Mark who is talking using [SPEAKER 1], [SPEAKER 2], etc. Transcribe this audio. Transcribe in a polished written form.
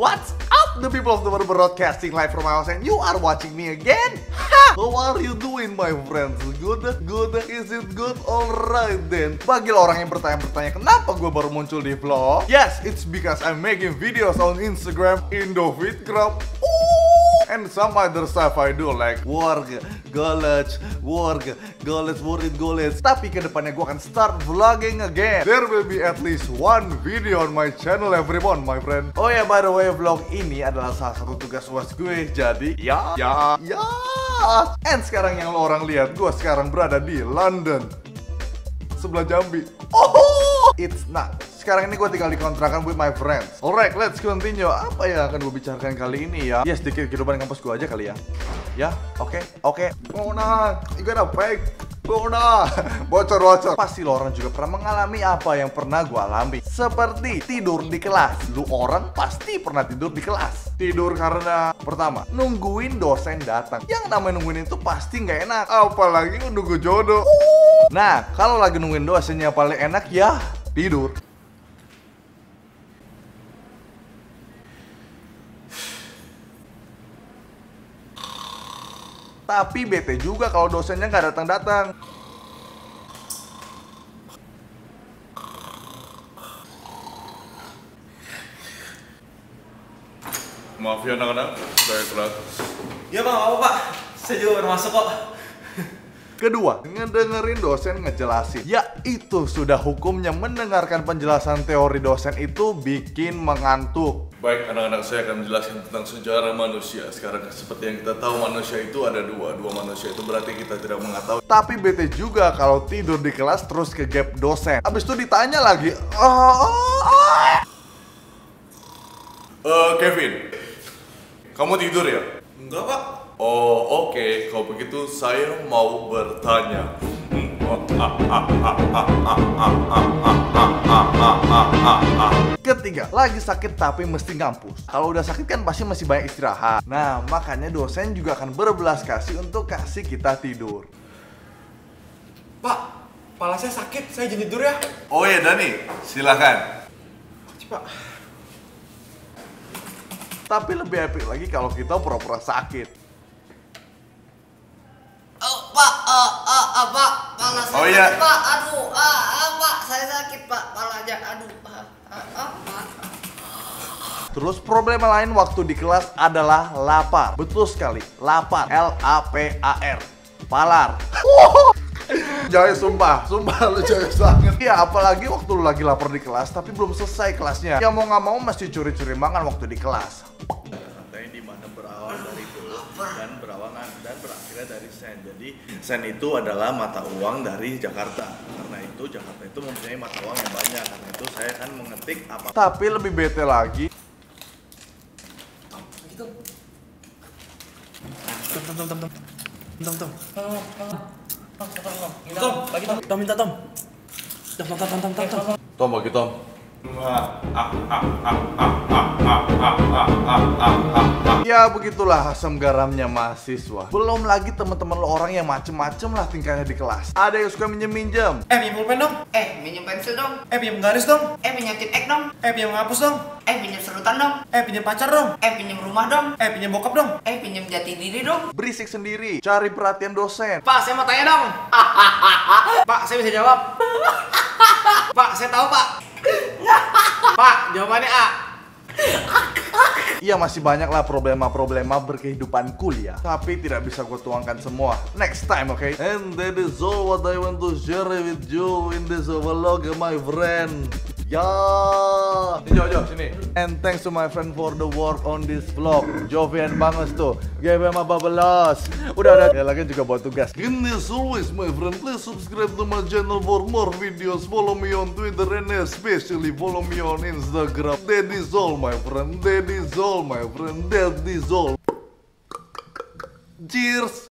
[SPEAKER 1] What's up, the people of the world, broadcasting live from my house, and you are watching me again? How are you doing, my friends? Good? Is it good? Alright then. Bagi orang yang bertanya-bertanya kenapa gue baru muncul di vlog, yes, it's because I'm making videos on Instagram, Indofitcraft, and some other stuff I do like work, college. Tapi kedepannya gue akan start vlogging again. There will be at least one video on my channel every month, my friend. Oh ya, by the way, vlog ini adalah salah satu tugas UAS gue. Jadi ya. And sekarang yang lo orang lihat, gue sekarang berada di London, sebelah Jambi. Oh, it's not. Sekarang ini gue tinggal di kontrakan with my friends. Alright, let's continue. Apa yang akan gue bicarakan kali ini ya? Ya, sedikit kehidupan kampus gue aja kali ya. Ya, oke. Mona, you gonna fake? Mona, bocor. Pasti lo orang juga pernah mengalami apa yang pernah gue alami. Seperti tidur di kelas. Lu orang pasti pernah tidur di kelas. Tidur karena, pertama, nungguin dosen datang. Yang namanya nungguin itu pasti nggak enak. Apalagi nunggu jodoh. Nah, kalau lagi nungguin dosennya paling enak ya tidur. Tapi bete juga kalau dosennya nggak datang-datang.
[SPEAKER 2] Maaf ya anak-anak, saya telat.
[SPEAKER 3] Ya bang, apa pak? Saya juga baru masuk kok.
[SPEAKER 1] Kedua, ngedengerin dosen ngejelasin. Ya, itu sudah hukumnya. Mendengarkan penjelasan teori dosen itu bikin mengantuk.
[SPEAKER 2] Baik anak-anak, saya akan menjelaskan tentang sejarah manusia. Sekarang seperti yang kita tahu, manusia itu ada dua manusia, itu berarti kita tidak mengetahui.
[SPEAKER 1] Tapi bete juga kalau tidur di kelas terus ke gap dosen. Abis itu ditanya lagi.
[SPEAKER 2] Kevin, kamu tidur ya?
[SPEAKER 3] Enggak pak.
[SPEAKER 2] Oh oke, kalau begitu saya mau bertanya.
[SPEAKER 1] Ketiga, lagi sakit tapi mesti ngampus. Kalau udah sakit kan pasti masih banyak istirahat. Nah, makanya dosen juga akan berbelas kasih untuk kasih kita tidur.
[SPEAKER 3] Pak, kepala saya sakit, saya jadi tidur ya.
[SPEAKER 2] Oh ya Dani, silakan.
[SPEAKER 3] Pak.
[SPEAKER 1] Tapi lebih epic lagi kalau kita pura-pura sakit.
[SPEAKER 4] Pak, kepala saya sakit, Pak. Aduh, Pak, saya sakit, Pak. Kepalanya, aduh, Pak.
[SPEAKER 1] Terus problem lain waktu di kelas adalah lapar. Betul sekali, lapar. L-A-P-A-R. Palar. Jaya, sumpah lu jaya banget. Ya, apalagi waktu lu lagi lapar di kelas tapi belum selesai kelasnya. Ya mau nggak mau mesti curi-curi makan waktu di kelas.
[SPEAKER 2] Rantai di mana berawal dari dolar dan berakhirnya dari sen. Jadi sen itu adalah mata uang dari Jakarta. Karena itu Jakarta itu mempunyai mata uang yang banyak. Karena itu saya akan mengetik apa.
[SPEAKER 1] Tapi lebih bete lagi.
[SPEAKER 3] Tom minta Tom.
[SPEAKER 2] Tom bagi Tom.
[SPEAKER 1] Ya begitulah asam garamnya mahasiswa. Belum lagi teman-teman lo orang yang macem-macem lah tingkahnya di kelas. Ada yang suka minjem-minjem.
[SPEAKER 3] Minjem pulpen dong.
[SPEAKER 4] Minjem pensil dong.
[SPEAKER 3] Pinjem garis dong.
[SPEAKER 4] Pinjem titik dong.
[SPEAKER 3] Pinjem ngapus dong.
[SPEAKER 4] Pinjem serutan dong.
[SPEAKER 3] Pinjem pacar dong.
[SPEAKER 4] Pinjem rumah dong.
[SPEAKER 3] Pinjem bokap dong.
[SPEAKER 4] Pinjem jati diri dong.
[SPEAKER 1] Berisik sendiri, cari perhatian dosen.
[SPEAKER 3] Pak, saya mau tanya dong. Pak, saya bisa jawab. Pak, saya tahu Pak. Pak, jawabannya A.
[SPEAKER 1] Iya, masih banyak lah problema-problema berkehidupan kuliah. Tapi tidak bisa gue tuangkan semua. Next time, okay? And that is all what I want to share with you in this vlog, my friend. Ya, Jo, sini. And thanks to my friend for the work on this vlog. Jovian banget tuh. Give him a babelas. Udah ada. Ya lagi juga buat tugas. And as always, my friend, please subscribe to my channel for more videos. Follow me on Twitter and especially follow me on Instagram. That is all, my friend. That is all. Cheers.